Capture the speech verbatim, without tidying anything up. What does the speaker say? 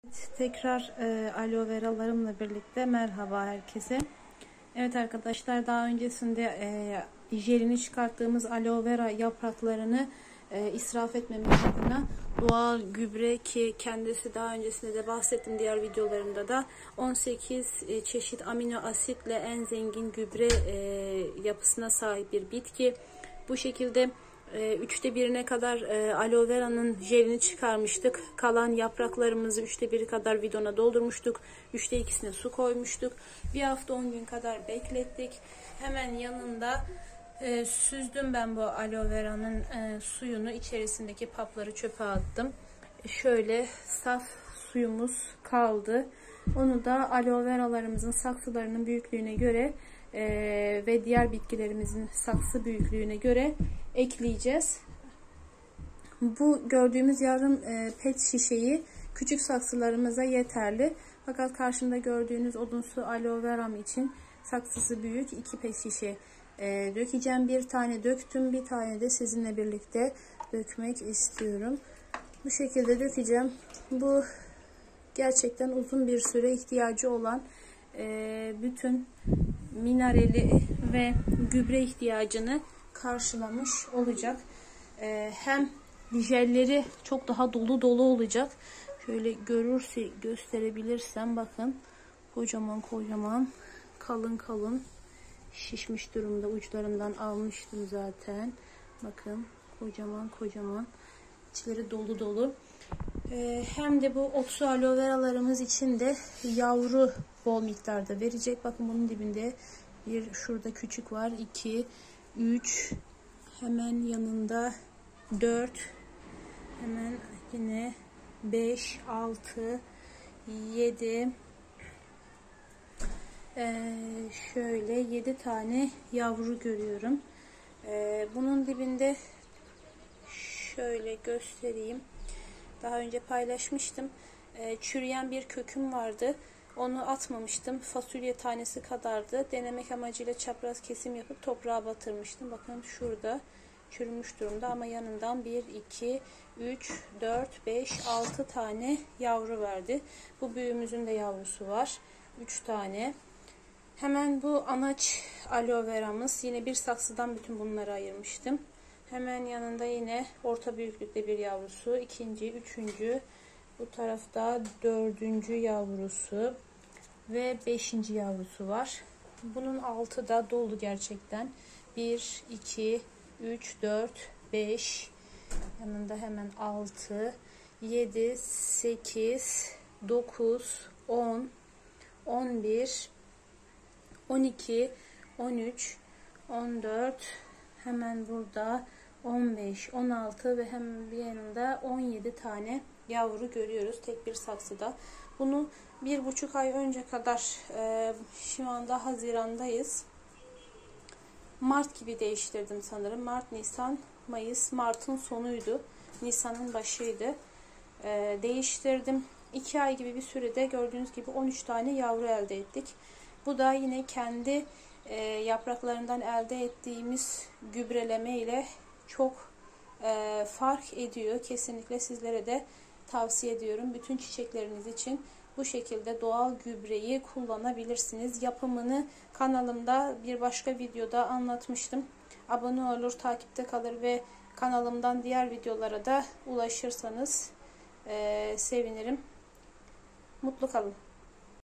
Tekrar e, aloe veralarımla birlikte merhaba herkese. Evet arkadaşlar, daha öncesinde e, jelini çıkarttığımız aloe vera yapraklarını e, israf etmemek adına doğal gübre, ki kendisi daha öncesinde de bahsettim diğer videolarımda da, on sekiz e, çeşit amino asitle en zengin gübre e, yapısına sahip bir bitki. Bu şekilde E, üçte birine kadar e, aloe vera'nın jelini çıkarmıştık. Kalan yapraklarımızı üçte biri kadar bidona doldurmuştuk. Üçte ikisine su koymuştuk. Bir hafta on gün kadar beklettik. Hemen yanında e, süzdüm ben bu aloe vera'nın e, suyunu. İçerisindeki papları çöpe attım. E, şöyle saf suyumuz kaldı. Onu da aloe vera'larımızın saksılarının büyüklüğüne göre e, ve diğer bitkilerimizin saksı büyüklüğüne göre ekleyeceğiz. Bu gördüğümüz yarım e, pet şişeyi küçük saksılarımıza yeterli. Fakat karşımda gördüğünüz odunsu aloe veram için saksısı büyük, iki pet şişe e, dökeceğim. Bir tane döktüm, bir tane de sizinle birlikte dökmek istiyorum. Bu şekilde dökeceğim. Bu gerçekten uzun bir süre ihtiyacı olan e, bütün minerali ve gübre ihtiyacını karşılamış olacak. Ee, hem jelleri çok daha dolu dolu olacak. Şöyle görürse gösterebilirsem, bakın kocaman kocaman, kalın kalın şişmiş durumda. Uçlarından almıştım zaten. Bakın kocaman kocaman, içleri dolu dolu. Ee, hem de bu otsu aloe veralarımız için de yavru bol miktarda verecek. Bakın bunun dibinde bir, şurada küçük var, iki, üç, hemen yanında dört, hemen yine beş, altı, yedi, ee, şöyle yedi tane yavru görüyorum. Ee, bunun dibinde şöyle göstereyim. Daha önce paylaşmıştım. Ee, çürüyen bir köküm vardı. Onu atmamıştım. Fasulye tanesi kadardı. Denemek amacıyla çapraz kesim yapıp toprağa batırmıştım. Bakın şurada çürümüş durumda ama yanından bir, iki, üç, dört, beş, altı tane yavru verdi. Bu büyüğümüzün de yavrusu var. üç tane. Hemen bu anaç aloe veramız. Yine bir saksıdan bütün bunları ayırmıştım. Hemen yanında yine orta büyüklükte bir yavrusu. İkinci, üçüncü. Bu tarafta dördüncü yavrusu ve beşinci yavrusu var. Bunun altı da dolu gerçekten. bir, iki, üç, dört, beş, yanında hemen altı, yedi, sekiz, dokuz, on, on bir, on iki, on üç, on dört, hemen burada on beş, on altı ve hemen bir yanında on yedi tane yavru görüyoruz tek bir saksıda. Bunu bir buçuk ay önce kadar, e, şu anda Haziran'dayız. Mart gibi değiştirdim sanırım. Mart, Nisan, Mayıs. Mart'ın sonuydu. Nisan'ın başıydı. E, değiştirdim. iki ay gibi bir sürede gördüğünüz gibi on üç tane yavru elde ettik. Bu da yine kendi e, yapraklarından elde ettiğimiz gübreleme ile çok e, fark ediyor. Kesinlikle sizlere de tavsiye ediyorum. Bütün çiçekleriniz için bu şekilde doğal gübreyi kullanabilirsiniz. Yapımını kanalımda bir başka videoda anlatmıştım. Abone olur, takipte kalır ve kanalımdan diğer videolara da ulaşırsanız e, sevinirim. Mutlu kalın.